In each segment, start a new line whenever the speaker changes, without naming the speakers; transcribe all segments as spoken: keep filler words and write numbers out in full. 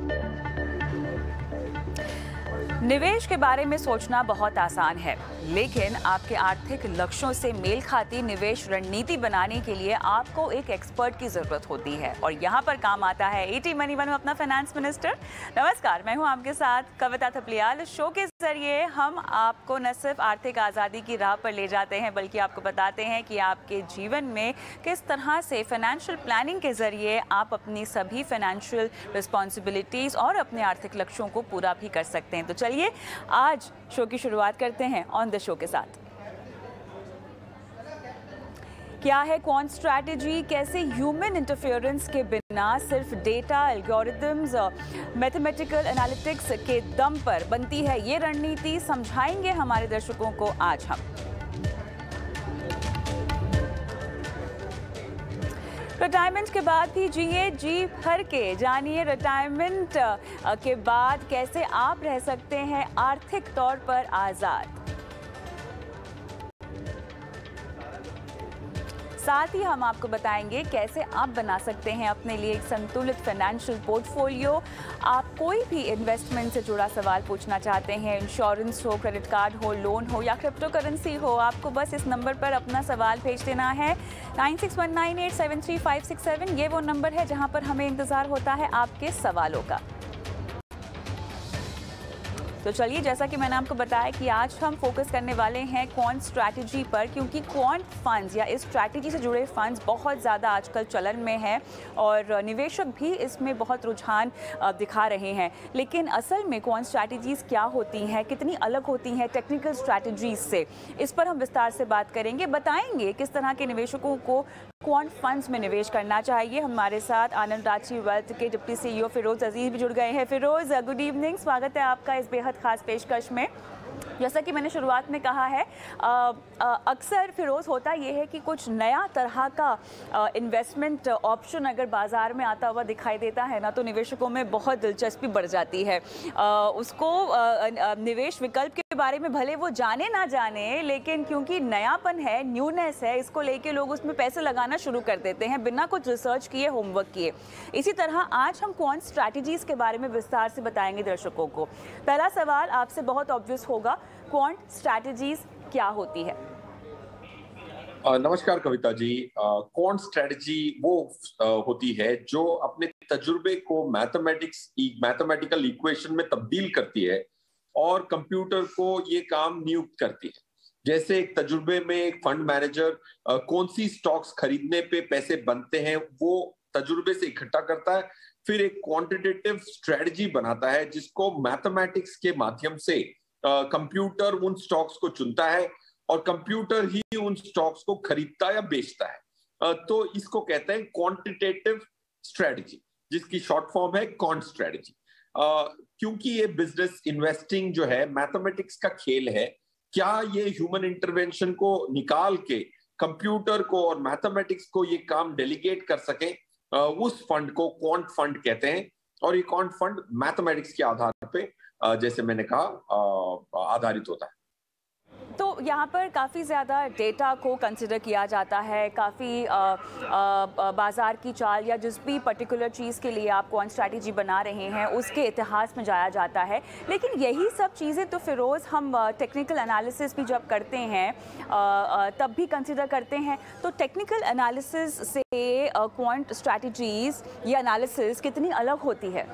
निवेश के बारे में सोचना बहुत आसान है, लेकिन आपके आर्थिक लक्ष्यों से मेल खाती निवेश रणनीति बनाने के लिए आपको एक एक्सपर्ट की जरूरत होती है और यहाँ पर काम आता है एटी मनी वन में अपना फाइनेंस मिनिस्टर। नमस्कार, मैं हूँ आपके साथ कविता थपलियाल। शो के जरिए हम आपको न सिर्फ आर्थिक आज़ादी की राह पर ले जाते हैं, बल्कि आपको बताते हैं कि आपके जीवन में किस तरह से फाइनेंशियल प्लानिंग के जरिए आप अपनी सभी फाइनेंशियल रिस्पॉन्सिबिलिटीज़ और अपने आर्थिक लक्ष्यों को पूरा भी कर सकते हैं। तो चलिए आज शो की शुरुआत करते हैं ऑन द शो के साथ। क्या है क्वांट स्ट्रैटेजी, कैसे ह्यूमन इंटरफेरेंस के बिना सिर्फ डेटा, एल्गोरिथम्स और मैथमेटिकल एनालिटिक्स के दम पर बनती है ये रणनीति, समझाएंगे हमारे दर्शकों को आज हम। रिटायरमेंट के बाद भी जिए जी भर के, जानिए रिटायरमेंट के बाद कैसे आप रह सकते हैं आर्थिक तौर पर आज़ाद। साथ ही हम आपको बताएंगे कैसे आप बना सकते हैं अपने लिए एक संतुलित फाइनेंशियल पोर्टफोलियो। आप कोई भी इन्वेस्टमेंट से जुड़ा सवाल पूछना चाहते हैं, इंश्योरेंस हो, क्रेडिट कार्ड हो, लोन हो या क्रिप्टो करेंसी हो, आपको बस इस नंबर पर अपना सवाल भेज देना है। Nine six one nine eight seven three five six seven ये वो नंबर है जहां पर हमें इंतज़ार होता है आपके सवालों का। तो चलिए, जैसा कि मैंने आपको बताया कि आज हम फोकस करने वाले हैं क्वांट स्ट्रैटेजी पर, क्योंकि क्वांट फंड्स या इस स्ट्रैटेजी से जुड़े फंड्स बहुत ज़्यादा आजकल चलन में हैं और निवेशक भी इसमें बहुत रुझान दिखा रहे हैं। लेकिन असल में क्वांट स्ट्रैटेजीज़ क्या होती हैं, कितनी अलग होती हैं टेक्निकल स्ट्रैटेजीज से, इस पर हम विस्तार से बात करेंगे। बताएंगे किस तरह के निवेशकों को क्वांट फंड्स में निवेश करना चाहिए। हमारे साथ आनंद रांची वेल्थ के डिप्टी सीईओ फिरोज अजीज भी जुड़ गए हैं। फिरोज, गुड इवनिंग, स्वागत है आपका इस बेहद खास पेशकश में। जैसा कि मैंने शुरुआत में कहा है, अक्सर फिरोज होता यह है कि कुछ नया तरह का इन्वेस्टमेंट ऑप्शन अगर बाज़ार में आता हुआ दिखाई देता है ना, तो निवेशकों में बहुत दिलचस्पी बढ़ जाती है। आ, उसको आ, निवेश विकल्प के बारे में भले वो जाने ना जाने, लेकिन क्योंकि नयापन है, न्यूनेस है, इसको लेके लोग उसमें पैसे लगाना शुरू कर देते हैं बिना कुछ रिसर्च किए, होमवर्क किए। इसी तरह आज हम क्वांट स्ट्रैटेजीज़ के बारे में विस्तार से बताएंगे दर्शकों को। पहला सवाल आपसे बहुत ऑब्वियस होगा, क्वांट स्ट्रैटेजीज क्या होती है?
नमस्कार कविता जी। क्वांट स्ट्रैटेजी वो आ, होती है जो अपने तजुर्बे को मैथमेटिक्स मैथमेटिकल इक्वेशन में तब्दील करती है और कंप्यूटर को ये काम नियुक्त करती है। जैसे एक तजुर्बे में एक फंड मैनेजर आ, कौन सी स्टॉक्स खरीदने पे पैसे बनते हैं वो तजुर्बे से इकट्ठा करता है, फिर एक क्वांटिटेटिव स्ट्रैटेजी बनाता है जिसको मैथमेटिक्स के माध्यम से कंप्यूटर uh, उन स्टॉक्स को चुनता है और कंप्यूटर ही उन स्टॉक्स को खरीदता या बेचता है। uh, तो इसको कहते हैं क्वांटिटेटिव स्ट्रेटजी, जिसकी शॉर्ट फॉर्म है क्वांट स्ट्रेटजी। uh, क्योंकि ये बिजनेस इन्वेस्टिंग जो है मैथमेटिक्स का खेल है, क्या ये ह्यूमन इंटरवेंशन को निकाल के कंप्यूटर को और मैथमेटिक्स को ये काम डेलीगेट कर सके, uh, उस फंड को क्वांट फंड कहते हैं। और ये क्वांट फंड मैथमेटिक्स के आधार पे जैसे मैंने कहा आधारित होता है।
तो यहाँ पर काफ़ी ज़्यादा डेटा को कंसिडर किया जाता है, काफ़ी बाज़ार की चाल या जिस भी पर्टिकुलर चीज़ के लिए आप क्वांट स्ट्रैटेजी बना रहे हैं उसके इतिहास में जाया जाता है। लेकिन यही सब चीज़ें तो फिरोज़ हम टेक्निकल एनालिसिस भी जब करते हैं तब भी कंसिडर करते हैं। तो टेक्निकल एनालिसिस से क्वांट स्ट्रैटेजीज़ या एनालिसिस कितनी अलग होती है?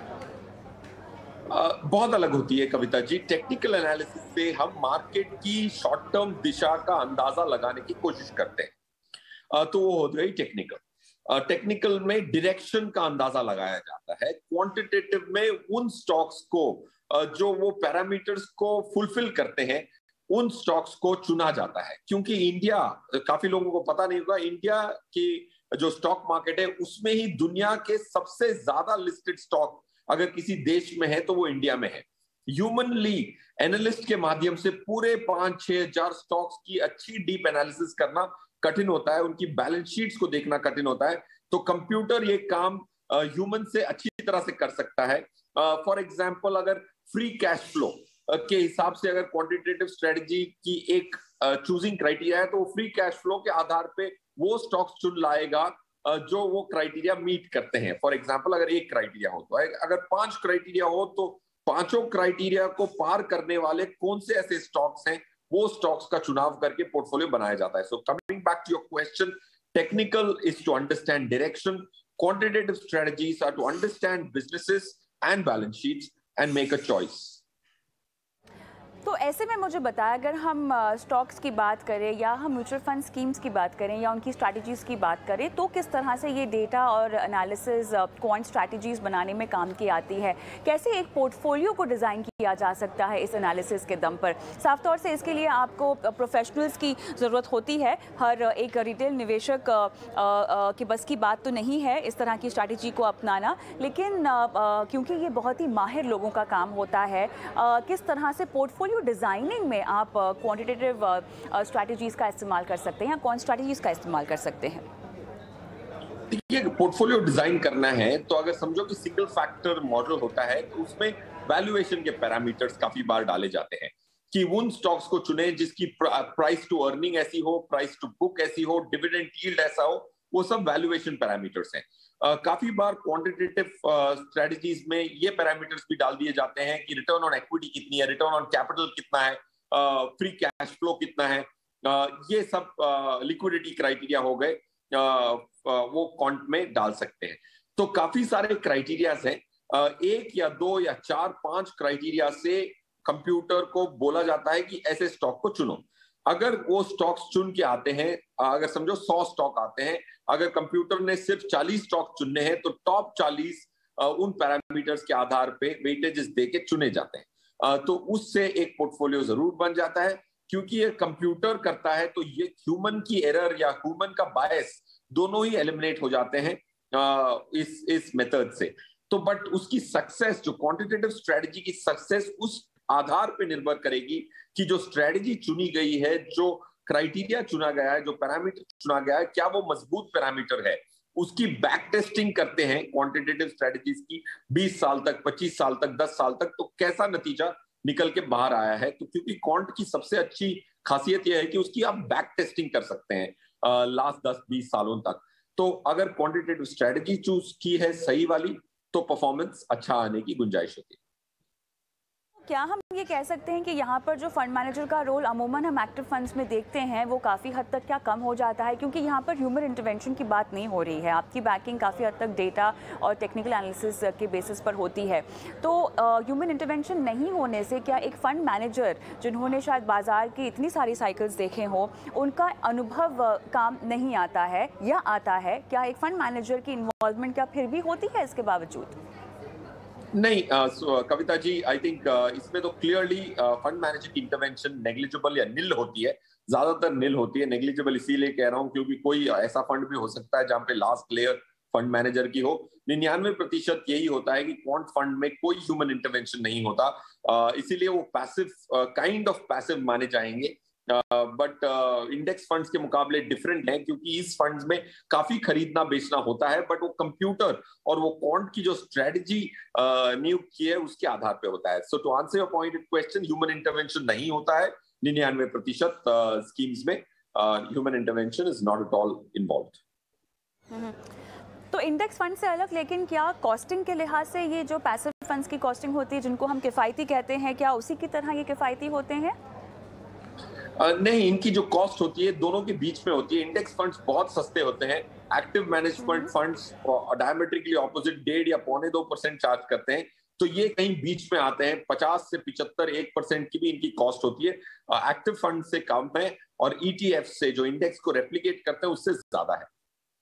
Uh, बहुत अलग होती है कविता जी। टेक्निकल एनालिसिस से हम मार्केट की शॉर्ट टर्म दिशा का अंदाजा लगाने की कोशिश करते हैं, uh, तो वो हो गई टेक्निकल। टेक्निकल uh, में डायरेक्शन का अंदाजा लगाया जाता है। क्वांटिटेटिव में उन स्टॉक्स को uh, जो वो पैरामीटर्स को फुलफिल करते हैं उन स्टॉक्स को चुना जाता है। क्योंकि इंडिया, काफी लोगों को पता नहीं होगा, इंडिया की जो स्टॉक मार्केट है उसमें ही दुनिया के सबसे ज्यादा लिस्टेड स्टॉक अगर किसी देश में है तो वो इंडिया में है। ह्यूमनली एनालिस्ट के माध्यम से पूरे पांच छह हजार स्टॉक्स की अच्छी डीप एनालिसिस करना कठिन होता है, उनकी बैलेंस शीट्स को देखना कठिन होता है। तो कंप्यूटर ये काम ह्यूमन uh, से अच्छी तरह से कर सकता है। फॉर uh, एग्जाम्पल, अगर फ्री कैश फ्लो uh, के हिसाब से अगर क्वांटिटेटिव स्ट्रेटजी की एक चूजिंग uh, क्राइटेरिया है तो फ्री कैश फ्लो के आधार पे वो स्टॉक्स चुन लाएगा जो वो क्राइटेरिया मीट करते हैं। फॉर एग्जांपल अगर एक क्राइटेरिया हो तो, अगर पांच क्राइटेरिया हो तो पांचों क्राइटेरिया को पार करने वाले कौन से ऐसे स्टॉक्स हैं, वो स्टॉक्स का चुनाव करके पोर्टफोलियो बनाया जाता है। So coming back to your question, technical is to understand direction, quantitative strategies are to understand businesses and balance sheets and make a choice.
तो ऐसे में मुझे बताया, अगर हम स्टॉक्स की बात करें या हम म्यूचुअल फंड स्कीम्स की बात करें या उनकी स्ट्रैटेजीज़ की बात करें, तो किस तरह से ये डेटा और एनालिसिस क्वांट स्ट्रैटेजीज़ बनाने में काम की आती है? कैसे एक पोर्टफोलियो को डिज़ाइन किया जा सकता है इस एनालिसिस के दम पर? साफ तौर से इसके लिए आपको प्रोफेशनल्स की ज़रूरत होती है। हर एक रिटेल निवेशक के बस की बात तो नहीं है इस तरह की स्ट्रैटेजी को अपनाना, लेकिन क्योंकि ये बहुत ही माहिर लोगों का काम होता है, किस तरह से पोर्टफोलियो डिजाइनिंग में आप क्वांटिटेटिव स्ट्रैटेजीज का इस्तेमाल कर सकते हैं या कौन स्ट्रैटेजीज का इस्तेमाल कर सकते हैं?
देखिए, पोर्टफोलियो डिजाइन करना है तो अगर समझो कि सिंगल फैक्टर मॉडल होता है तो उसमें वैल्यूएशन के पैरामीटर्स काफी बार डाले जाते हैं कि उन स्टॉक्स को चुने जिसकी प्राइस टू अर्निंग ऐसी हो, प्राइस टू बुक ऐसी हो, डिविडेंड यील्ड ऐसा हो, वो सब वैल्यूएशन पैरामीटर्स हैं। Uh, काफी बार क्वांटिटेटिव स्ट्रेटजीज uh, में ये पैरामीटर्स भी डाल दिए जाते हैं कि रिटर्न ऑन इक्विटी कितनी है, रिटर्न ऑन कैपिटल कितना है, फ्री कैश फ्लो कितना है, uh, ये सब लिक्विडिटी uh, क्राइटेरिया हो गए, uh, uh, वो क्वांट में डाल सकते हैं। तो काफी सारे क्राइटेरियाज हैं, uh, एक या दो या चार पांच क्राइटेरिया से कंप्यूटर को बोला जाता है कि ऐसे स्टॉक को चुनो। अगर वो स्टॉक्स चुन के आते हैं, अगर समझो सौ स्टॉक आते हैं, अगर कंप्यूटर ने सिर्फ चालीस स्टॉक चुनने हैं तो टॉप चालीस उन पैरामीटर्स के आधार पे वेटेजेस देके चुने जाते हैं। तो उससे एक पोर्टफोलियो जरूर बन जाता है, क्योंकि ये कंप्यूटर करता है तो ये ह्यूमन की एरर या ह्यूमन का बायस दोनों ही एलिमिनेट हो जाते हैं इस इस मेथड से। तो बट उसकी सक्सेस, जो क्वांटिटेटिव स्ट्रेटजी की सक्सेस, उस आधार पे निर्भर करेगी कि जो स्ट्रेटजी चुनी गई है, जो क्राइटेरिया चुना गया है, जो पैरामीटर चुना गया है, क्या वो मजबूत पैरामीटर है। उसकी बैक टेस्टिंग करते हैं क्वांटिटेटिव स्ट्रेटजीज की बीस साल तक, पच्चीस साल तक, दस साल तक, तो कैसा नतीजा निकल के बाहर आया है। तो क्योंकि क्वांट की सबसे अच्छी खासियत यह है कि उसकी आप बैक टेस्टिंग कर सकते हैं लास्ट दस बीस सालों तक। तो अगर क्वांटिटेटिव स्ट्रेटजी चूज की है सही वाली, तो परफॉर्मेंस अच्छा आने की गुंजाइश होती है।
क्या हम ये कह सकते हैं कि यहाँ पर जो फंड मैनेजर का रोल अमूमन हम एक्टिव फंड्स में देखते हैं वो काफ़ी हद तक क्या कम हो जाता है, क्योंकि यहाँ पर ह्यूमन इंटरवेंशन की बात नहीं हो रही है, आपकी बैकिंग काफ़ी हद तक डेटा और टेक्निकल एनालिसिस के बेसिस पर होती है। तो ह्यूमन इंटरवेंशन नहीं होने से क्या एक फ़ंड मैनेजर जिन्होंने शायद बाजार की इतनी सारी साइकिल्स देखे हों, उनका अनुभव काम नहीं आता है या आता है? क्या एक फ़ंड मैनेजर की इन्वॉल्वमेंट क्या फिर भी होती है इसके बावजूद?
नहीं कविता जी, आई थिंक इसमें तो क्लियरली फंड मैनेजर की इंटरवेंशन नेग्लिजिबल या निल होती है, ज्यादातर निल होती है। नेग्लिजिबल इसीलिए कह रहा हूं क्योंकि कोई ऐसा फंड भी हो सकता है जहां पे लास्ट लेयर फंड मैनेजर की हो। निन्यानवे प्रतिशत यही होता है कि क्वांट फंड में कोई ह्यूमन इंटरवेंशन नहीं होता, इसीलिए वो पैसिव, काइंड ऑफ पैसिव माने जाएंगे। बट इंडेक्स फंड्स के मुकाबले डिफरेंट है, क्योंकि इस फंड्स में काफी खरीदना बेचना होता है, बट वो कंप्यूटर और वो क्वांट की जो स्ट्रेटजी नियुक्त की है उसके आधार पे होता है। So to answer your point question, human intervention नहीं होता है निन्यानवे प्रतिशत स्कीम्स में। Human intervention is not at all involved.
तो इंडेक्स फंड से अलग, लेकिन क्या कॉस्टिंग के लिहाज से ये जो पैसिव फंड्स की कॉस्टिंग होती है जिनको हम किफायती कहते हैं, क्या उसी की तरह ये किफायती होते हैं?
Uh, नहीं, इनकी जो कॉस्ट होती है दोनों के बीच में होती है। इंडेक्स फंड्स बहुत सस्ते होते हैं, active management funds diametrically opposite डेढ़ या पौने दो परसेंट चार्ज करते हैं, तो ये कहीं बीच में आते हैं। पचास से पिछहत्तर एक परसेंट की भी इनकी कॉस्ट होती है। एक्टिव uh, फंड से कम है और ईटीएफ से जो इंडेक्स को रेप्लिकेट करते हैं उससे ज्यादा है।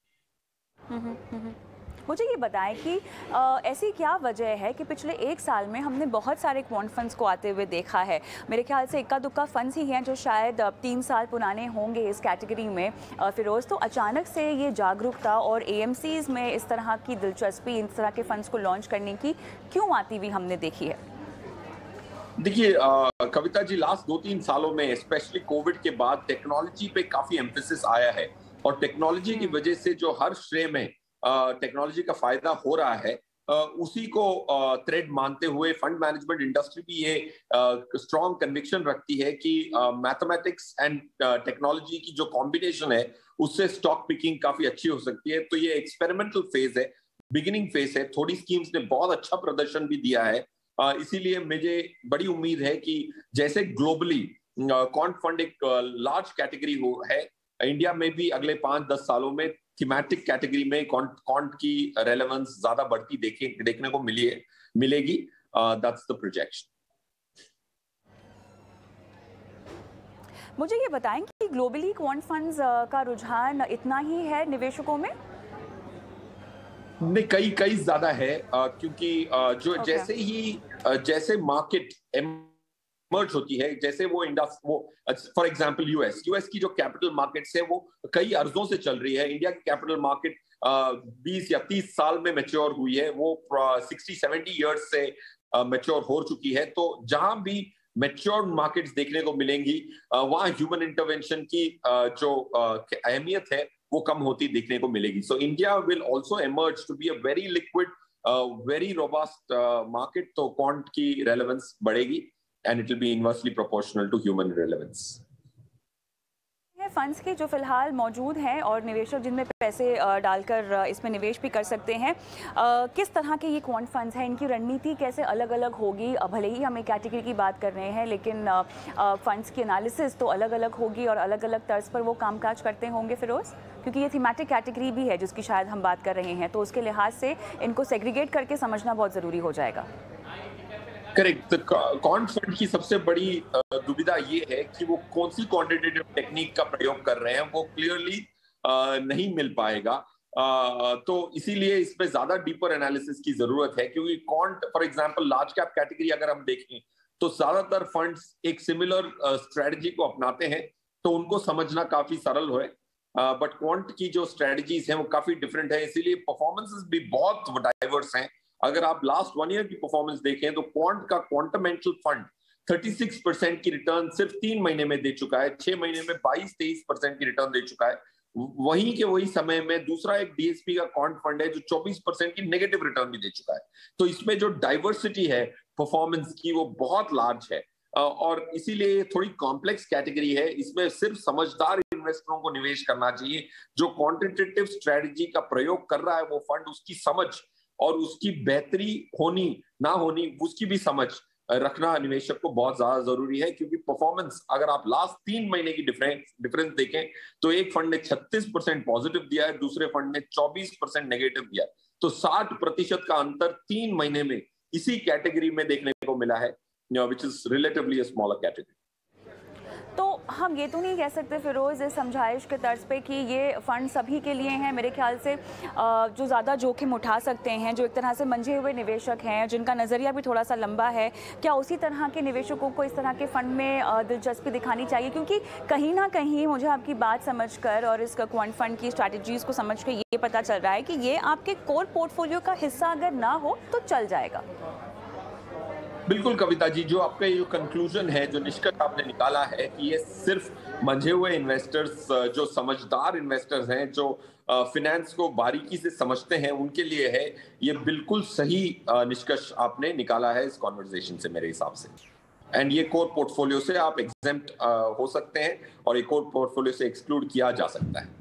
हम्म, हम्म। मुझे ये बताएं कि आ, ऐसी क्या वजह है कि पिछले एक साल में हमने बहुत सारे क्वांट फंड्स को आते हुए देखा है। मेरे ख्याल से इक्का दुक्का फंड्स ही हैं जो शायद तीन साल पुराने होंगे इस कैटेगरी में। फिरोज, तो अचानक से ये जागरूकता और एएमसीज में इस तरह की दिलचस्पी, इस तरह के फंड्स को लॉन्च करने की क्यों आती हुई हमने देखी है?
देखिए कविता जी, लास्ट दो तीन सालों में स्पेशली कोविड के बाद टेक्नोलॉजी पे काफी एम्फेसिस आया है, और टेक्नोलॉजी की वजह से जो हर श्रेय में टेक्नोलॉजी का फायदा हो रहा है, उसी को थ्रेड मानते हुए फंड मैनेजमेंट इंडस्ट्री भी ये स्ट्रॉन्ग कन्विक्शन रखती है कि मैथमेटिक्स एंड टेक्नोलॉजी की जो कॉम्बिनेशन है उससे स्टॉक पिकिंग काफी अच्छी हो सकती है। तो ये एक्सपेरिमेंटल फेज है, बिगिनिंग फेज है। थोड़ी स्कीम्स ने बहुत अच्छा प्रदर्शन भी दिया है, इसीलिए मुझे बड़ी उम्मीद है कि जैसे ग्लोबली क्वांट फंड एक लार्ज कैटेगरी हो है, इंडिया में भी अगले पांच दस सालों में थीमेटिक कैटेगरी में क्वांट की रेलेवेंस ज्यादा बढ़ती देखे देखने को मिली है मिलेगी। That's the projection.
मुझे ये बताएं कि ग्लोबली क्वांट फंड्स का रुझान इतना ही है निवेशकों में?
नहीं, कई कई ज्यादा है, क्योंकि जो okay. जैसे ही जैसे मार्केट मर्ज होती है, जैसे वो इंडस वो फॉर एग्जांपल यूएस यूएस की जो कैपिटल मार्केट्स है वो कई अर्जों से चल रही है। इंडिया की कैपिटल मार्केट बीस या तीस साल में मैच्योर हुई है, वो साठ सत्तर इयर्स से मैच्योर हो चुकी है। तो जहां भी मैच्योर मार्केट्स देखने को मिलेंगी वहां ह्यूमन इंटरवेंशन की जो अहमियत है वो कम होती देखने को मिलेगी। So India will also emerge to be a very liquid, very robust market. तो क्वांट की रेलेवेंस बढ़ेगी and it will be inversely proportional to human relevance.
Funds की जो फिलहाल मौजूद हैं और निवेशक जिनमें पैसे डालकर इसमें निवेश भी कर सकते हैं, किस तरह के ये क्वांट फंड्स हैं, इनकी रणनीति कैसे अलग अलग होगी? भले ही हम एक कैटेगरी की बात कर रहे हैं, लेकिन फंड्स की एनालिसिस तो अलग अलग होगी और अलग अलग तर्ज पर वो कामकाज करते होंगे फिरोज, क्योंकि ये थीमेटिक कैटेगरी भी है जिसकी शायद हम बात कर रहे हैं, तो उसके लिहाज से इनको सेग्रीगेट करके समझना बहुत ज़रूरी हो जाएगा।
करेक्ट। क्वांट फंड की सबसे बड़ी दुविधा ये है कि वो कौन सी क्वांटिटेटिव टेक्निक का प्रयोग कर रहे हैं वो क्लियरली नहीं मिल पाएगा। तो इसीलिए इसमें ज्यादा डीपर एनालिसिस की जरूरत है, क्योंकि quant for example large cap category अगर हम देखें तो ज्यादातर फंड्स एक सिमिलर स्ट्रेटजी को अपनाते हैं, तो उनको समझना काफी सरल है। बट क्वांट की जो स्ट्रेटजीज हैं वो काफी डिफरेंट है, इसीलिए परफॉर्मेंसेस भी बहुत डाइवर्स हैं। अगर आप लास्ट वन ईयर की परफॉर्मेंस देखें तो क्वांट का क्वांटमेंटल फंड छत्तीस परसेंट की रिटर्न सिर्फ तीन महीने में दे चुका है, छह महीने में बाईस तेईस परसेंट की रिटर्न दे चुका है। वहीं के वही समय में दूसरा एक डीएसपी का क्वांट फंड है जो चौबीस परसेंट की नेगेटिव रिटर्न भी दे चुका है। तो इसमें जो डाइवर्सिटी है परफॉर्मेंस की वो बहुत लार्ज है, और इसीलिए थोड़ी कॉम्प्लेक्स कैटेगरी है। इसमें सिर्फ समझदार इन्वेस्टरों को निवेश करना चाहिए। जो क्वांटिटेटिव स्ट्रेटजी का प्रयोग कर रहा है वो फंड, उसकी समझ और उसकी बेहतरी होनी ना होनी उसकी भी समझ रखना निवेशक को बहुत ज्यादा जरूरी है, क्योंकि परफॉर्मेंस अगर आप लास्ट तीन महीने की डिफरेंस डिफरेंस देखें तो एक फंड ने छत्तीस परसेंट पॉजिटिव दिया है, दूसरे फंड ने चौबीस परसेंट नेगेटिव दिया है। तो साठ प्रतिशत का अंतर तीन महीने में इसी कैटेगरी में देखने को मिला है, which is relatively a smaller category.
तो हम ये तो नहीं कह सकते फिरोज इस समझाइश के तर्ज पे कि ये फंड सभी के लिए हैं। मेरे ख्याल से जो ज़्यादा जोखिम उठा सकते हैं, जो एक तरह से मंझे हुए निवेशक हैं, जिनका नज़रिया भी थोड़ा सा लंबा है, क्या उसी तरह के निवेशकों को इस तरह के फ़ंड में दिलचस्पी दिखानी चाहिए? क्योंकि कहीं ना कहीं मुझे आपकी बात समझकर और इस क्वांट फंड की स्ट्रैटेजीज़ को समझ कर ये पता चल रहा है कि ये आपके कोर पोर्टफोलियो का हिस्सा अगर ना हो तो चल जाएगा।
बिल्कुल कविता जी, जो आपका ये कंक्लूजन है, जो निष्कर्ष आपने निकाला है कि ये सिर्फ मंझे हुए इन्वेस्टर्स, जो समझदार इन्वेस्टर्स हैं, जो फिनेंस को बारीकी से समझते हैं, उनके लिए है, ये बिल्कुल सही निष्कर्ष आपने निकाला है इस कॉन्वर्सेशन से मेरे हिसाब से। एंड ये कोर पोर्टफोलियो से आप एग्जेम्प्ट हो सकते हैं और एक कोर पोर्टफोलियो से एक्सक्लूड किया जा सकता है।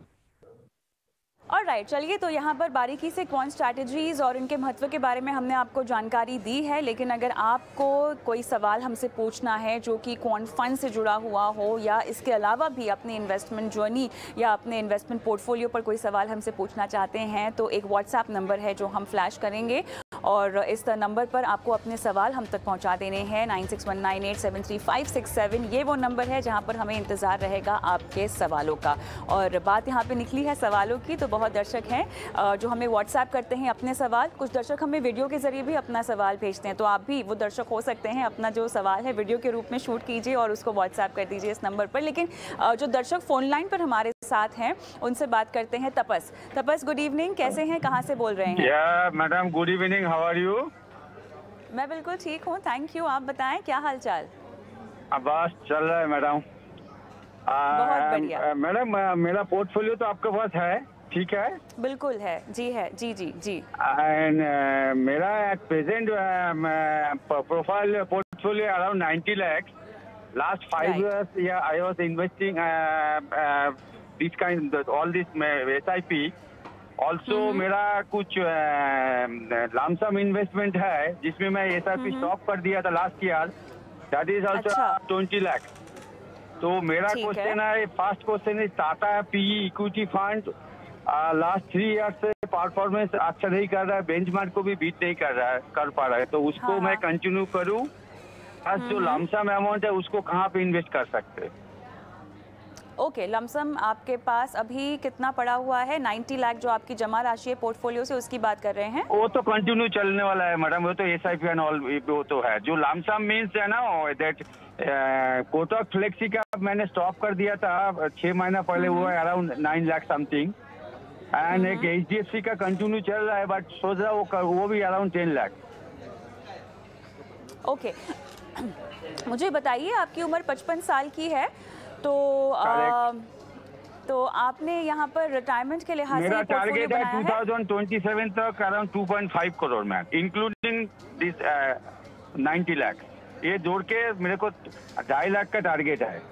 और राइट, चलिए तो यहाँ पर बारीकी से क्वांट स्ट्रैटेजीज़ और इनके महत्व के बारे में हमने आपको जानकारी दी है, लेकिन अगर आपको कोई सवाल हमसे पूछना है जो कि क्वांट फंड से जुड़ा हुआ हो, या इसके अलावा भी अपनी इन्वेस्टमेंट जर्नी या अपने इन्वेस्टमेंट पोर्टफोलियो पर कोई सवाल हमसे पूछना चाहते हैं, तो एक व्हाट्सएप नंबर है जो हम फ्लैश करेंगे और इस नंबर पर आपको अपने सवाल हम तक पहुँचा देने हैं। Nine six one nine eight seven three five six seven ये वो नंबर है जहाँ पर हमें इंतज़ार रहेगा आपके सवालों का। और बात यहाँ पर निकली है सवालों की, तो बहुत दर्शक हैं जो हमें व्हाट्सएप करते हैं अपने सवाल, कुछ दर्शक हमें वीडियो के जरिए भी अपना सवाल भेजते हैं, तो आप भी वो दर्शक हो सकते हैं। अपना जो सवाल है वीडियो के रूप में शूट कीजिए और उसको व्हाट्सएप कर दीजिए इस नंबर पर। लेकिन जो दर्शक फोन लाइन पर हमारे साथ हैं उनसे बात करते हैं। तपस तपस गुड इवनिंग, कैसे हैं, कहाँ से बोल रहे हैं?
या madam good evening, how are you?
मैं बिल्कुल ठीक हूँ, थैंक यू। आप बताएं क्या हाल चाल?
बस चल रहा है मैडम।
बहुत बढ़िया।
मैडम मेरा पोर्टफोलियो तो आपके पास है, ठीक है?
बिल्कुल है, जी है, जी जी जी।
एंड uh, मेरा at present profile portfolio around ninety lakhs. Last five
Right.
years, yeah, I was investing uh, uh, this kind, all this S I P. Also,
hmm.
मेरा कुछ लमसम इन्वेस्टमेंट है जिसमें मैं एस आई पी स्टॉप कर दिया था last year. That is also
अच्छा।
Twenty lakh. तो मेरा
ठीक है।
क्वेश्चन है, फर्स्ट क्वेश्चन है Tata PE equity fund last three year से परफॉर्मेंस अच्छा नहीं कर रहा है, बेंचमार्क को भी बीट नहीं कर रहा है, कर पा रहा है, तो उसको
हाँ,
मैं
हाँ।
कंटिन्यू करूं? प्लस जो लमसम अमाउंट है उसको कहाँ पे इन्वेस्ट कर सकते हैं?
ओके, लमसम आपके पास अभी कितना पड़ा हुआ है? नब्बे लाख जो आपकी जमा राशि है पोर्टफोलियो से, उसकी बात कर रहे हैं?
वो तो कंटिन्यू चलने वाला है मैडम, वो तो S I P and all वो तो है. जो लमसम मीन्स है ना, दैट कोटक फ्लेक्सी का मैंने स्टॉप कर दिया था छह महीना पहले, वो है around nine lakh something. And एक एच डी एफ सी का कंटिन्यू चल रहा है, बट सोच रहा वो कर, वो भी अराउंड टेन लाख.
ओके, मुझे बताइए, आपकी उम्र पचपन साल की है, तो आ, तो आपने यहाँ पर रिटायरमेंट के लिहाज से
मेरा
पोर्टफोलियो
टारगेट है
बनाया है?
ट्वेंटी ट्वेंटी सेवन तक around two point five crore ma'am, including this ninety lakh. ये जोड़ के मेरे को ढाई लाख का टारगेट है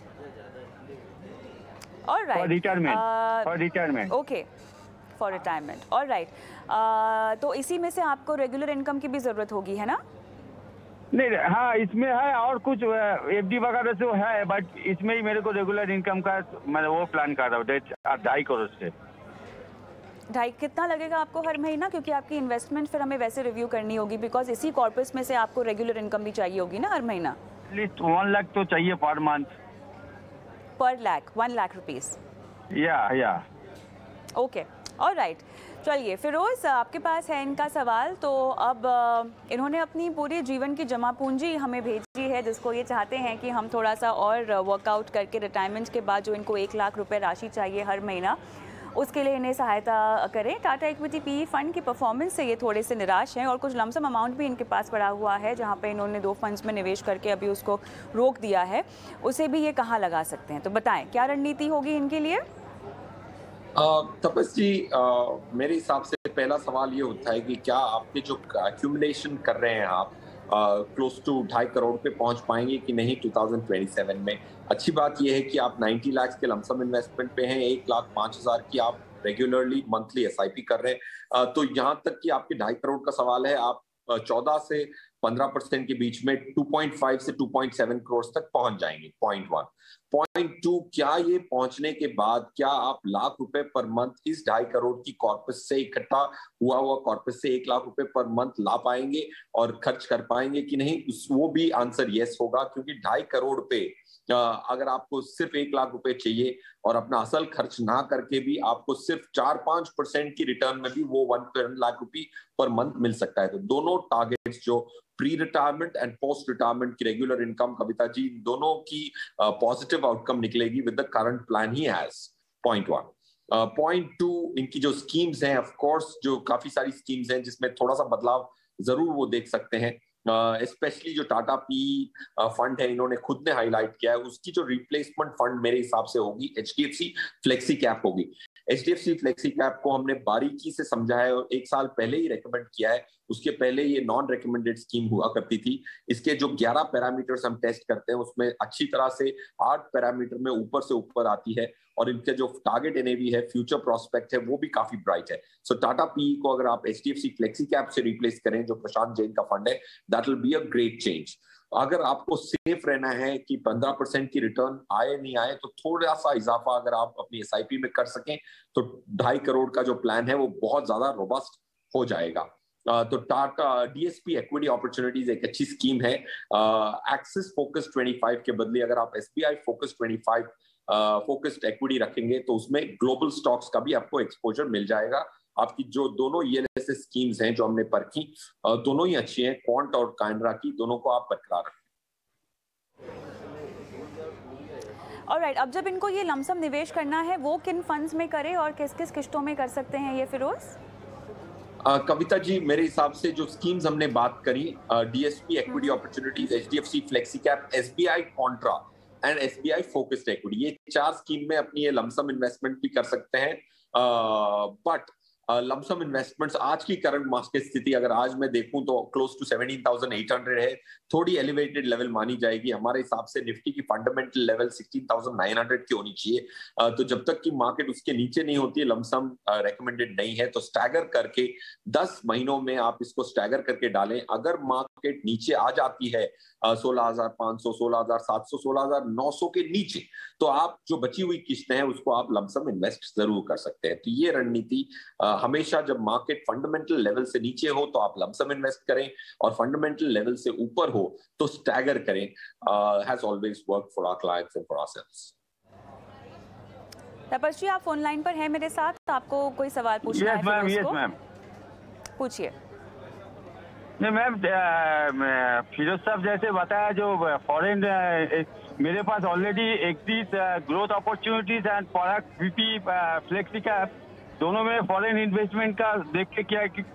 All right.
For retirement.
Uh,
for retirement
okay, for retirement. All right. तो इसी में से आपको रेगुलर इनकम की भी ज़रूरत होगी, है ना?
नहीं, हाँ इसमें है, और कुछ एफ डी वगैरह से है, बट इसमें ही मेरे को रेगुलर इनकम का मैं वो प्लान कर रहा हूँ डेढ़ ढाई करोड़ से.
ढाई कितना लगेगा आपको हर महीना? क्योंकि आपकी इन्वेस्टमेंट फिर हमें वैसे रिव्यू करनी होगी, बिकॉज इसी कॉर्पस में से आपको रेगुलर इनकम भी चाहिए होगी ना हर महीना.
एटलीस्ट वन लाख तो चाहिए पर मंथ.
पर लाख, वन लाख रुपीस.
या या
ओके, ऑल राइट. चलिए फिरोज, आपके पास है इनका सवाल. तो अब अ, इन्होंने अपनी पूरी जीवन की जमा पूंजी हमें भेजी है, जिसको ये चाहते हैं कि हम थोड़ा सा और वर्कआउट करके रिटायरमेंट के बाद जो इनको एक लाख रुपए राशि चाहिए हर महीना, उसके लिए इन्हें सहायता करें. टाटा इक्विटी पी फंड की परफॉर्मेंस से ये थोड़े से निराश हैं, और कुछ लमसम अमाउंट भी इनके पास पड़ा हुआ है, जहाँ पे इन्होंने दो फंड्स में निवेश करके अभी उसको रोक दिया है. उसे भी ये कहाँ लगा सकते हैं? तो बताएं, क्या रणनीति होगी इनके लिए?
तपस जी, uh, मेरे हिसाब से पहला सवाल ये होता है कि क्या आपके जो एक्यूमुलेशन कर रहे हैं आप क्लोज टू ढाई करोड़ पे पहुंच पाएंगे कि नहीं टू थाउजेंड ट्वेंटी सेवन में. अच्छी बात यह है कि आप नब्बे लाख के लमसम इन्वेस्टमेंट पे हैं, एक लाख पांच हजार की आप regularly monthly S I P कर रहे हैं. uh, तो यहाँ तक कि आपके ढाई करोड़ का सवाल है, आप चौदह से पंद्रह परसेंट के बीच में टू पॉइंट फाइव से टू पॉइंट सेवन करोड़ तक पहुंच जाएंगे. Point one. पॉइंट टू, क्या ये पहुंचने के बाद क्या आप लाख रुपए पर मंथ इस ढाई करोड़ की कॉर्पस से इकट्ठा हुआ हुआ कॉर्पस से एक लाख रुपए पर मंथ ला पाएंगे और खर्च कर पाएंगे कि नहीं? वो भी आंसर यस होगा, क्योंकि ढाई करोड़ पे अगर आपको सिर्फ एक लाख रुपए चाहिए और अपना असल खर्च ना करके भी आपको सिर्फ चार पांच परसेंट की रिटर्न में भी वो वन लाख रुपए पर मंथ मिल सकता है. तो दोनों टारगेट्स, जो pre retirement and post retirement की रेगुलर इनकम, कविता जी, दोनों की पॉजिटिव आउटकम निकलेगी विद द करंट प्लान ही has. Point one. Point two, इनकी जो स्कीम्स हैं, ऑफ कोर्स जो काफी सारी स्कीम्स हैं जिसमें थोड़ा सा बदलाव जरूर वो देख सकते हैं. स्पेशली uh, जो टाटा पी फंड है, इन्होंने खुद ने हाईलाइट किया है, उसकी जो रिप्लेसमेंट फंड मेरे हिसाब से होगी H D F C flexi cap होगी. H D F C flexi cap को हमने बारीकी से समझा है और एक साल पहले ही रेकमेंड किया है. उसके पहले ये नॉन रेकमेंडेड स्कीम हुआ करती थी. इसके जो ग्यारह पैरामीटर्स हम टेस्ट करते हैं उसमें अच्छी तरह से आठ पैरामीटर में ऊपर से ऊपर आती है, और इनके जो टारगेट एन ए वी है, फ्यूचर प्रोस्पेक्ट है, वो भी काफी ब्राइट है. सो टाटा पी को अगर आप H D F C flexi cap से रिप्लेस करें, जो प्रशांत जैन का फंड है, that will be a great change. अगर आपको सेफ रहना है कि पंद्रह परसेंट की रिटर्न आए नहीं आए, तो थोड़ा सा इजाफा अगर आप अपनी एस आई पी में कर सकें तो ढाई करोड़ का जो प्लान है वो बहुत ज्यादा रोबस्ट हो जाएगा. Uh, तो Tata D S P equity opportunities एक अच्छी स्कीम है. एक्सिस फोकस ट्वेंटी फाइव के बदले अगर आप S B I focus twenty five focused equity रखेंगे तो उसमें ग्लोबल स्टॉक्स का भी आपको एक्सपोजर मिल जाएगा. आपकी जो दोनों E L S S schemes हैं जो हमने परखी, uh, दोनों ही अच्छी हैं. क्वांट और काइनरा की, दोनों को आप बरकरार रखें.
ऑलराइट, अब जब इनको ये लमसम निवेश करना है, वो किन फंड्स में करें और किस किस किस्तों में कर सकते हैं ये फिरोज?
Uh, कविता जी, मेरे हिसाब से जो स्कीम्स हमने बात करी, D S P equity opportunities, H D F C flexi cap, S B I contra and S B I focused equity, ये चार स्कीम में अपनी ये लमसम इन्वेस्टमेंट भी कर सकते हैं. बट लमसम इन्वेस्टमेंट्स आज की करंट मार्केट स्थिति अगर आज मैं देखूं तो close to seventeen thousand eight hundred है, थोड़ी एलिवेटेड लेवल मानी जाएगी। हमारे हिसाब से निफ्टी की fundamental level sixteen thousand nine hundred की होनी चाहिए। uh, तो जब तक की मार्केट उसके नीचे नहीं होती है लमसम रेकमेंडेड नहीं है। तो स्टैगर करके दस महीनों में आप इसको स्टैगर करके डालें। अगर मार्केट नीचे आ जाती है सोलह हजार पांच सौ, सोलह हजार सात सौ, सोलह हजार नौ सौ के नीचे, तो आप जो बची हुई किस्तें हैं उसको आप लमसम इन्वेस्ट जरूर कर सकते हैं। तो ये रणनीति हमेशा जब मार्केट फंडामेंटल लेवल से नीचे हो तो आप लमसम इन्वेस्ट करें, और फंडामेंटल लेवल से ऊपर हो तो स्टैगर करें। Has always work for our clients and for ourselves.
Tapasvi, आप फोन लाइन पर हैं मेरे साथ, आपको कोई सवाल पूछना
yes,
है?
Ma'am, yes, ma'am.
पूछिए।
नहीं मैम, फिरोज साहब जैसे बताया जो फॉरेन, मेरे पास already Axis growth opportunities and product VP flexi cap दोनों में फॉरेन इन्वेस्टमेंट का देख के क्या है कि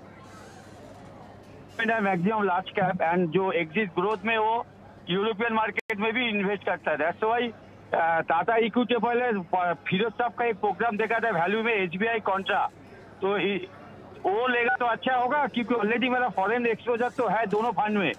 मैक्सिमम लार्ज कैप, एंड जो एक्सिस ग्रोथ में वो यूरोपियन मार्केट में भी इन्वेस्ट करता है। दैट्स व्हाई टाटा इक्विटी पहले फिरोज साहब का एक प्रोग्राम देखा था वैल्यू में एसबीआई कॉन्ट्रा, तो वो लेगा तो अच्छा होगा क्योंकि ऑलरेडी मेरा फॉरेन एक्सपोजर तो है दोनों फंड में।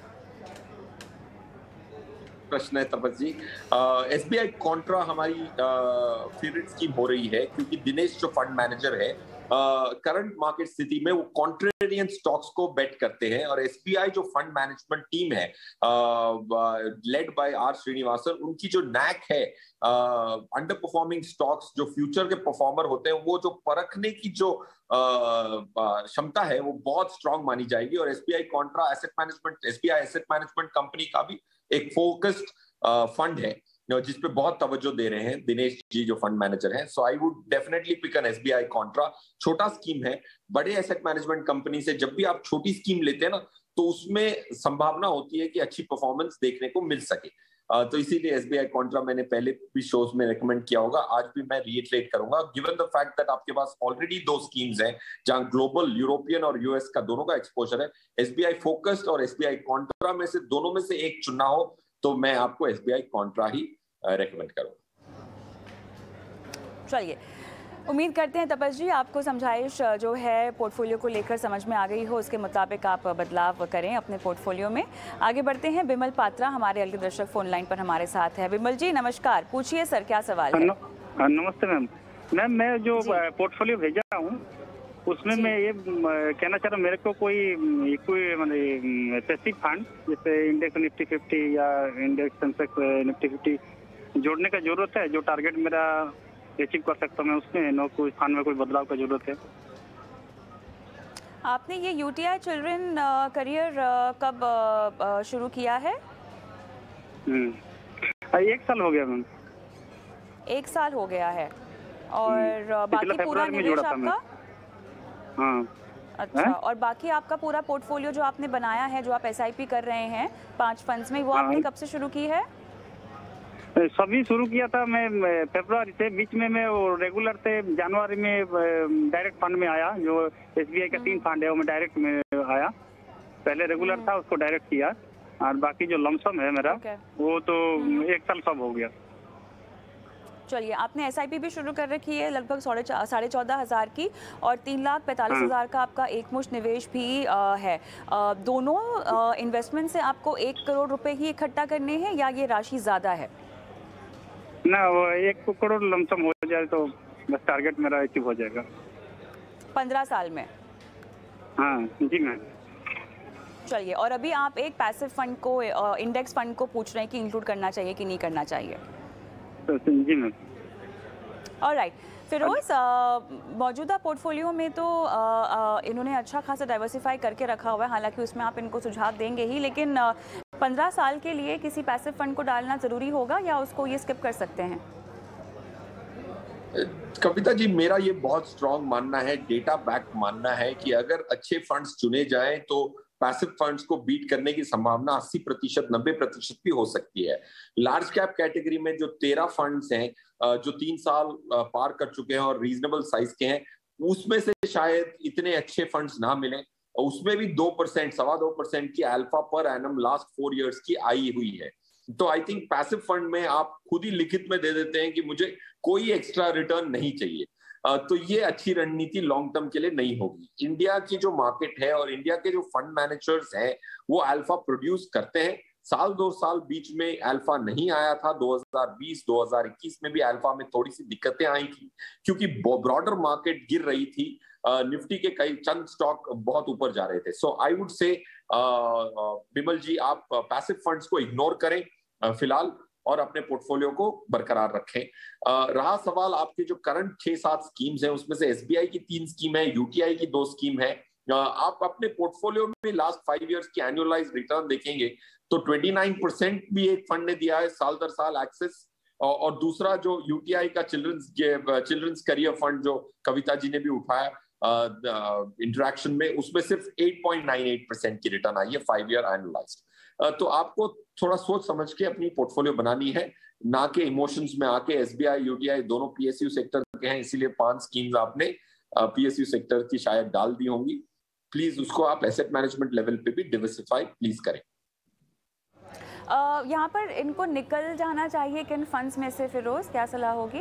प्रश्न है तपस जी। एसबीआई कॉन्ट्रा हमारी फेवरेट स्कीम हो रही है क्योंकि दिनेश जो फंड मैनेजर है करंट uh, मार्केट स्थिति में वो कॉन्ट्रेरियन स्टॉक्स को बेट करते हैं, और एसबीआई जो फंड मैनेजमेंट टीम है लेड बाय आर श्रीनिवासन, उनकी जो नैक है अंडर परफॉर्मिंग स्टॉक्स जो फ्यूचर के परफॉर्मर होते हैं वो जो परखने की जो क्षमता uh, है वो बहुत स्ट्रांग मानी जाएगी। और SBI contra asset management SBI asset management company का भी एक फोकस्ड फंड है जिसपे बहुत तवज्जो दे रहे हैं दिनेश जी जो फंड मैनेजर हैं। So I would definitely pick an SBI contra. छोटा स्कीम है, बड़े एसेट मैनेजमेंट कंपनी से जब भी आप छोटी स्कीम लेते हैं ना तो उसमें संभावना होती है कि अच्छी परफॉर्मेंस देखने को मिल सके। uh, तो इसीलिए एसबीआई कॉन्ट्रा मैंने पहले भी शोज में रेकमेंड किया होगा, आज भी मैं रीइटरेट करूंगा। गिवन द फैक्ट दैट आपके पास ऑलरेडी दो स्कीम्स हैं जहां ग्लोबल यूरोपियन और यूएस का दोनों का एक्सपोजर है, एसबीआई फोकस्ड और एसबीआई कॉन्ट्रा में से दोनों में से एक चुनना हो तो मैं आपको एसबीआई कॉन्ट्रा ही रेकमेंड करूंगा।
चलिए, उम्मीद करते हैं तपस जी आपको समझाइश जो है पोर्टफोलियो को लेकर समझ में आ गई हो, उसके मुताबिक आप बदलाव करें अपने पोर्टफोलियो में। आगे बढ़ते हैं, बिमल पात्रा हमारे अगले दर्शक फोन लाइन पर हमारे साथ है। बिमल जी नमस्कार, पूछिए सर क्या सवाल है?
नमस्ते मैम। मैम मैं जो पोर्टफोलियो भेजा हूँ उसमें मैं ये कहना चाह रहा हूँ, मेरे को कोई कोई मतलब स्पेसिफिक फंड जैसे इंडेक्स निफ्टी फिफ्टी या इंडेक्स सेंसेक्स निफ्टी फिफ्टी जोड़ने का जरूरत है जो टारगेट मेरा अचीव कर सकता हूँ मैं उसमें, न कोई फंड में कोई बदलाव का जरूरत है?
आपने ये यूटीआई चिल्ड्रन करियर कब शुरू किया है?
एक साल हो गया मैम।
एक साल हो गया है, और बाकी पूरा निवेश आपका?
हाँ।
अच्छा है? और बाकी आपका पूरा पोर्टफोलियो जो आपने बनाया है, जो आप एसआईपी कर रहे हैं पांच फंड्स में, वो हाँ। आपने कब से शुरू की है?
सभी शुरू किया था मैं फरवरी से, बीच में मैं वो रेगुलर से जनवरी में डायरेक्ट फंड में आया। जो एसबीआई का तीन फंड है वो मैं डायरेक्ट में आया, पहले रेगुलर था उसको डायरेक्ट किया, और बाकी जो लमसम है मेरा वो तो एक साल सब हो गया।
चलिए, आपने एसआईपी भी शुरू कर रखी है लगभग साढ़े चौदह हजार की, और तीन लाख पैंतालीस हजार का आपका एक मुश्त निवेश भी आ, है। आ, दोनों इन्वेस्टमेंट से आपको एक करोड़ रुपए ही इकट्ठा करने हैं या ये राशि ज्यादा है?
ना, वो एक करोड़ लमसम हो जाए तो बस टारगेट मेरा अचीव हो जाएगा
पंद्रह साल में।
हाँ जी मैम।
चलिए, और अभी आप एक पैसिव फंड को, इंडेक्स फंड को पूछ रहे हैं कि इंक्लूड करना चाहिए कि नहीं करना चाहिए?
जी मैम।
ऑलराइट फिरोज, मौजूदा पोर्टफोलियो में तो आ, आ, इन्होंने अच्छा खासा डाइवर्सिफाई करके रखा हुआ है, हालांकि उसमें आप इनको सुझाव देंगे ही, लेकिन पंद्रह साल के लिए किसी पैसिव फंड को डालना जरूरी होगा या उसको ये स्किप कर सकते हैं?
कविता जी, मेरा ये बहुत स्ट्रांग मानना है, डेटा बैक मानना है कि अगर अच्छे फंड्स चुने जाएं तो पैसिव फंड्स को बीट करने की संभावना अस्सी प्रतिशत नब्बे प्रतिशत भी हो सकती है। लार्ज कैप कैटेगरी में जो तेरह फंड्स हैं जो तीन साल पार कर चुके हैं और रीजनेबल साइज के हैं, उसमें से शायद इतने अच्छे फंड्स ना मिले, उसमें भी दो परसेंट सवा दो परसेंट की alpha per annum last four years की आई हुई है। तो आई थिंक पैसिव फंड में आप खुद ही लिखित में दे देते हैं कि मुझे कोई एक्स्ट्रा रिटर्न नहीं चाहिए। तो ये अच्छी रणनीति लॉन्ग टर्म के लिए नहीं होगी। इंडिया की जो मार्केट है और इंडिया के जो फंड मैनेजर्स हैं वो अल्फा प्रोड्यूस करते हैं। साल दो साल बीच में अल्फा नहीं आया था। दो हज़ार बीस दो हज़ार इक्कीस में भी अल्फा में थोड़ी सी दिक्कतें आई थी क्योंकि ब्रॉडर मार्केट गिर रही थी। निफ्टी के कई चंद स्टॉक बहुत ऊपर जा रहे थे। सो आई वुड से बिमल जी, आप पैसिव फंड्स को इग्नोर करें फिलहाल और अपने पोर्टफोलियो को बरकरार रखें। रहा सवाल आपके जो करंट छह सात स्कीम्स हैं उसमें से एसबीआई की तीन स्कीम है, यूटीआई की दो स्कीम है। आप अपने पोर्टफोलियो में लास्ट फाइव इयर्स की एनुअलाइज रिटर्न देखेंगे तो उनतीस परसेंट भी एक फंड ने दिया है साल दर साल एक्सेस, और दूसरा जो यूटीआई का चिल्ड्रंस चिल्ड्रंस करियर फंड जो कविता जी ने भी उठाया इंटरेक्शन में, उसमें सिर्फ आठ पॉइंट नौ आठ परसेंट की रिटर्न आई है फाइव ईयर एनुअलाइज्ड। तो आपको थोड़ा सोच समझ के अपनी पोर्टफोलियो बनानी है, ना के इमोशंस में आके। एसबीआई यूटीआई दोनों पीएसयू सेक्टर के हैं, इसीलिए पांच स्कीम्स आपने पीएसयू सेक्टर की शायद डाल दी होंगी। प्लीज उसको आप एसेट मैनेजमेंट लेवल पे भी डिवर्सिफाई प्लीज करें।
uh, यहाँ पर इनको निकल जाना चाहिए किन फंड्स में से, फिरोज क्या सलाह होगी?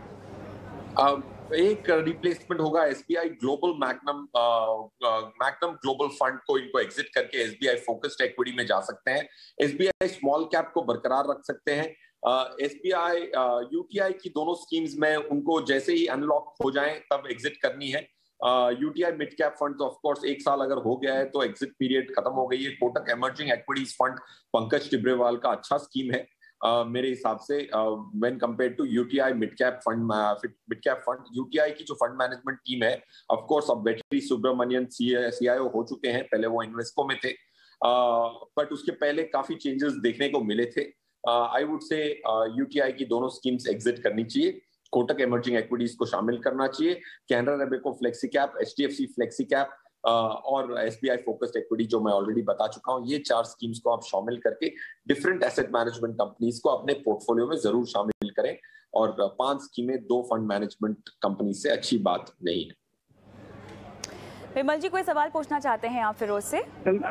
uh, एक रिप्लेसमेंट होगा SBI global magnum magnum global fund को इनको एग्जिट करके एसबीआई फोकस्ड इक्विटी में जा सकते हैं। एसबीआई स्मॉल कैप को बरकरार रख सकते हैं। एसबीआई यूटीआई की दोनों स्कीम्स में उनको जैसे ही अनलॉक हो जाएं तब एग्जिट करनी है। UTI mid cap fund of course एक साल अगर हो गया है तो एग्जिट पीरियड खत्म हो गई है। Kotak emerging equities fund Pankaj Tibrewal का अच्छा स्कीम है Uh, मेरे हिसाब से when compare to UTI mid cap fund mid cap fund UTI की जो फंड मैनेजमेंट टीम है, ऑफ कोर्स अब वेटरी सुब्रमण्यन सीआईओ हो चुके हैं, पहले वो इन्वेस्को में थे, बट uh, उसके पहले काफी चेंजेस देखने को मिले थे। आई वुड से यूटीआई की दोनों स्कीम्स एग्जिट करनी चाहिए, कोटक इमर्जिंग इक्विटीज को शामिल करना चाहिए, Canara Robeco flexi cap, HDFC flexi cap और एसबीआई फोकस्ड इक्विटी जो मैं ऑलरेडी बता चुका हूं, ये चार स्कीम्स को आप शामिल करके डिफरेंट एसेट मैनेजमेंट कंपनीज को अपने पोर्टफोलियो में जरूर शामिल करें। और पांच स्कीमें दो फंड मैनेजमेंट कंपनी से अच्छी बात नहीं है।
विमल जी कोई सवाल पूछना चाहते हैं आप फिरोज से?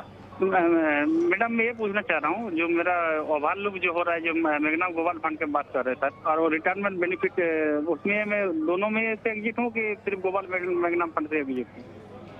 मैडम मैं ये पूछना चाह रहा हूँ, जो मेरा ओवरऑल लुक जो हो रहा है, जो मैग्नम ग्लोबल फंड की बात कर रहे थे और वो रिटायरमेंट बेनिफिट, उसमें मैं दोनों में से एग्जिट हूँ कि सिर्फ ग्लोबल मैग्नम फंड से एग्जिट हूँ?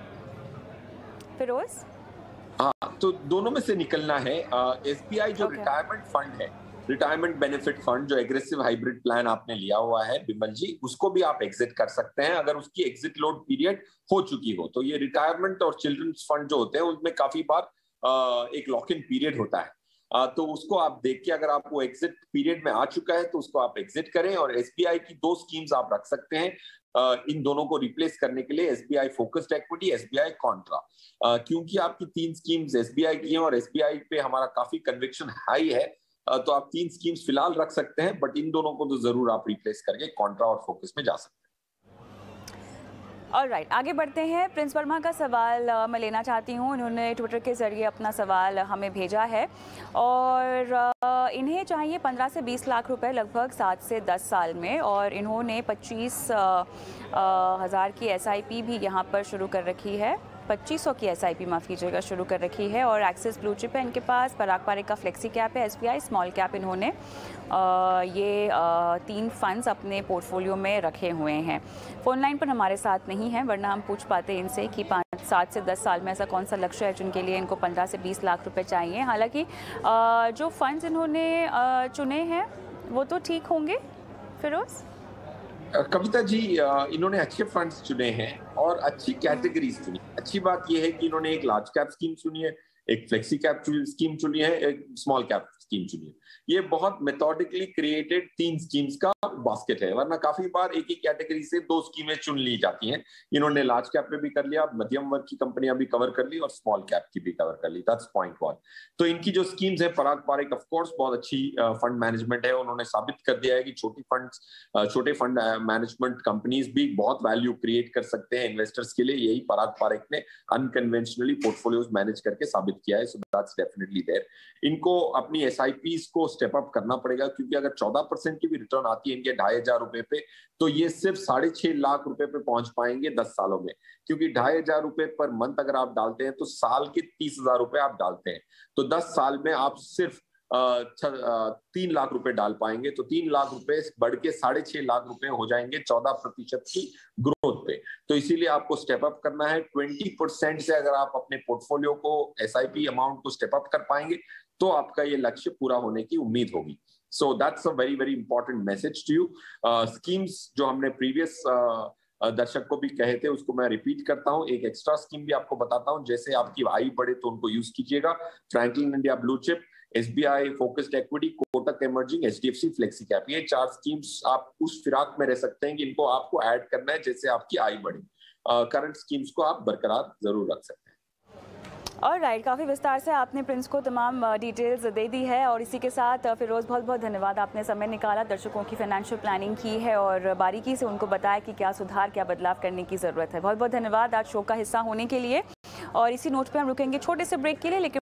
फिरोज?
हाँ, तो दोनों में से निकलना है। एसबीआई जो रिटायरमेंट फंड है, रिटायरमेंट बेनिफिट फंड, जो एग्रेसिव हाइब्रिड प्लान आपने लिया हुआ है बिमल जी, उसको भी आप एग्जिट कर सकते हैं अगर उसकी एग्जिट लोड पीरियड हो चुकी हो। तो ये रिटायरमेंट और चिल्ड्रंस फंड जो होते हैं उनमें काफी बार एक लॉक इन पीरियड होता है, तो उसको आप देख के अगर आप वो एग्जिट पीरियड में आ चुका है तो उसको आप एग्जिट करें। और एसबीआई की दो स्कीम्स आप रख सकते हैं इन दोनों को रिप्लेस करने के लिए, SBI focused equity, SBI contra. क्योंकि आपकी तीन स्कीम्स एसबीआई की हैं और एसबीआई पे हमारा काफी कन्विक्शन हाई है, तो आप तीन स्कीम्स फिलहाल रख सकते हैं, बट इन दोनों को तो जरूर आप रिप्लेस करके कॉन्ट्रा और फोकस में जा सकते हैं।
ऑलराइट, आगे बढ़ते हैं। प्रिंस वर्मा का सवाल uh, मैं लेना चाहती हूँ। इन्होंने ट्विटर के ज़रिए अपना सवाल हमें भेजा है और uh, इन्हें चाहिए पंद्रह से बीस लाख रुपए लगभग सात से दस साल में, और इन्होंने पच्चीस हज़ार की एसआईपी भी यहाँ पर शुरू कर रखी है, पच्चीस सौ की एसआईपी माफ़ कीजिएगा शुरू कर रखी है। और एक्सिस ब्लू चिप है इनके पास, पराग पारेख का फ्लेक्सी कैप है, एसबीआई स्मॉल कैप इन्होंने आ, ये आ, तीन फंड्स अपने पोर्टफोलियो में रखे हुए हैं। फ़ोन लाइन पर हमारे साथ नहीं है, वरना हम पूछ पाते इनसे कि पाँच सात से दस साल में ऐसा कौन सा लक्ष्य है जिनके लिए इनको पंद्रह से बीस लाख रुपए चाहिए। हालांकि जो फंड्स इन्होंने आ, चुने हैं वो तो ठीक होंगे। फिरोज?
कविता जी, इन्होंने अच्छे फंड्स चुने हैं और अच्छी कैटेगरीज चुनी। अच्छी बात यह है कि इन्होंने एक लार्ज कैप स्कीम चुनी है, एक फ्लेक्सी कैप स्कीम चुनी है, एक स्मॉल कैप स्कीम चुनी है। ये बहुत मेथोडिकली क्रिएटेड तीन स्कीम्स का बास्केट है, वरना काफी बार एक ही कैटेगरी से दो स्कीमें चुन ली जाती हैं। इन्होंने लार्ज कैप में भी कर लिया, मध्यम वर्ग की कंपनियां भी कवर कर ली और स्मॉल कैप की भी कवर कर ली। That's point one. तो इनकी जो स्कीम्स है, पराग पारेख ऑफ कोर्स बहुत अच्छी फंड मैनेजमेंट है, उन्होंने साबित कर दिया है कि छोटी फंड छोटे फंड मैनेजमेंट कंपनीज भी बहुत वैल्यू क्रिएट कर सकते हैं इन्वेस्टर्स के लिए। यही पराग पारेख ने अनकन्वेंशनली पोर्टफोलियोज मैनेज करके साबित किया है। So that's definitely there. इनको अपनी एसआईपीज को स्टेप अप करना पड़ेगा, क्योंकि अगर चौदह परसेंट की भी रिटर्न आती है इनके ढाई हजार रुपए पे, तो ये सिर्फ साढ़े छह लाख रुपए पे पहुंच पाएंगे दस सालों में। क्योंकि ढाई हजार रुपए पर मंथ अगर आप डालते हैं तो साल के तीस हजार रुपए आप डालते हैं, तो दस साल में आप सिर्फ तीन लाख रुपए डाल पाएंगे, तो तीन लाख रुपए बढ़ के साढ़े छह लाख रुपए हो जाएंगे चौदह प्रतिशत की ग्रोथ पे। तो इसीलिए आपको स्टेप अप करना है। ट्वेंटी परसेंट से अगर आप अपने पोर्टफोलियो को एसआईपी अमाउंट को स्टेप अप कर पाएंगे तो आपका ये लक्ष्य पूरा होने की उम्मीद होगी। So that's a very very important message to you. Schemes जो हमने प्रीवियस दर्शक को भी कहे थे उसको मैं रिपीट करता हूं। एक एक्स्ट्रा स्कीम भी आपको बताता हूं, जैसे आपकी आय बढ़े तो उनको यूज कीजिएगा। Franklin India blue chip, SBI focused equity, Kotak emerging, HDFC flexi cap, ये चार स्कीम्स आप उस फिराक में रह सकते हैं कि इनको आपको ऐड करना है जैसे आपकी आय बढ़े। करंट स्कीम्स को आप बरकरार जरूर रख सकते हैं।
और राइट, काफ़ी विस्तार से आपने प्रिंस को तमाम डिटेल्स दे दी है और इसी के साथ फिरोज बहुत बहुत धन्यवाद, आपने समय निकाला, दर्शकों की फाइनेंशियल प्लानिंग की है और बारीकी से उनको बताया कि क्या सुधार क्या बदलाव करने की ज़रूरत है। बहुत बहुत धन्यवाद आज शो का हिस्सा होने के लिए। और इसी नोट पे हम रुकेंगे छोटे से ब्रेक के लिए, लेकिन